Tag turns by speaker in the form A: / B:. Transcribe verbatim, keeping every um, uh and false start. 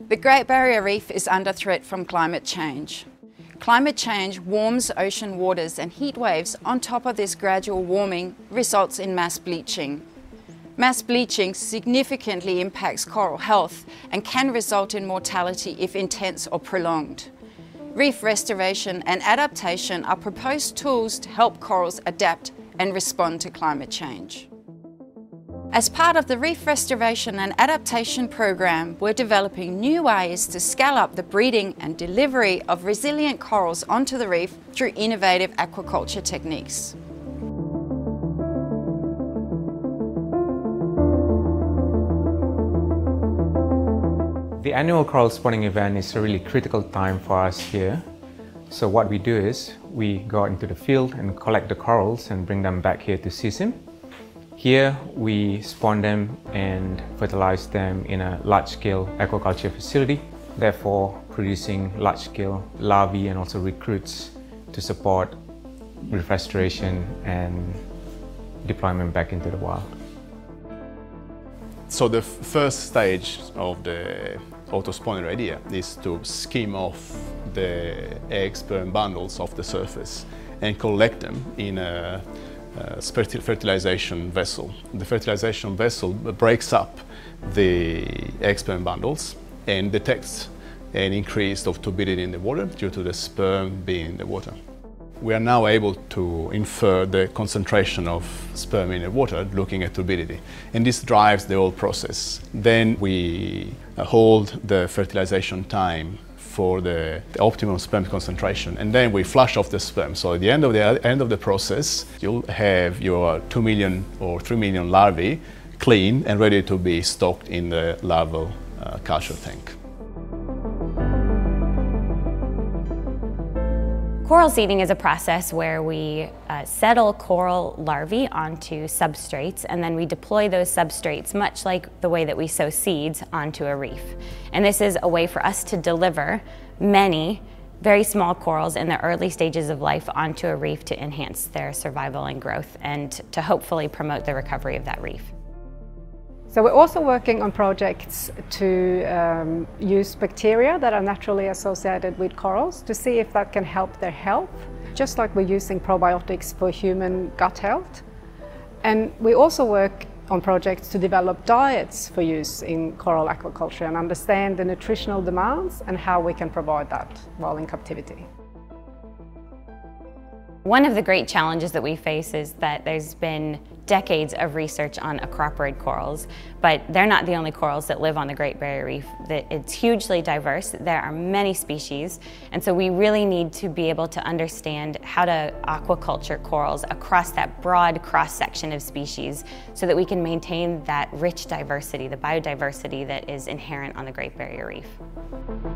A: The Great Barrier Reef is under threat from climate change. Climate change warms ocean waters, and heat waves on top of this gradual warming results in mass bleaching. Mass bleaching significantly impacts coral health and can result in mortality if intense or prolonged. Reef restoration and adaptation are proposed tools to help corals adapt and respond to climate change. As part of the Reef Restoration and Adaptation program, we're developing new ways to scale up the breeding and delivery of resilient corals onto the reef through innovative aquaculture techniques.
B: The annual coral spawning event is a really critical time for us here. So what we do is we go out into the field and collect the corals and bring them back here to CISIM. Here we spawn them and fertilize them in a large-scale aquaculture facility, therefore producing large-scale larvae and also recruits to support reef restoration and deployment back into the wild.
C: So the first stage of the auto-spawning idea is to skim off the egg sperm bundles off the surface and collect them in a Uh, fertilization vessel. The fertilization vessel breaks up the egg sperm bundles and detects an increase of turbidity in the water due to the sperm being in the water. We are now able to infer the concentration of sperm in the water looking at turbidity, and this drives the whole process. Then we hold the fertilization time for the, the optimum sperm concentration, and then we flush off the sperm. So at the end of the end of the process, you'll have your two million or three million larvae clean and ready to be stocked in the larval uh, culture tank.
D: Coral seeding is a process where we uh, settle coral larvae onto substrates, and then we deploy those substrates much like the way that we sow seeds onto a reef. And this is a way for us to deliver many very small corals in the early stages of life onto a reef to enhance their survival and growth and to hopefully promote the recovery of that reef.
E: So we're also working on projects to um, use bacteria that are naturally associated with corals to see if that can help their health, just like we're using probiotics for human gut health. And we also work on projects to develop diets for use in coral aquaculture and understand the nutritional demands and how we can provide that while in captivity.
D: One of the great challenges that we face is that there's been decades of research on acroporid corals, but they're not the only corals that live on the Great Barrier Reef. It's hugely diverse. There are many species, and so we really need to be able to understand how to aquaculture corals across that broad cross-section of species so that we can maintain that rich diversity, the biodiversity that is inherent on the Great Barrier Reef.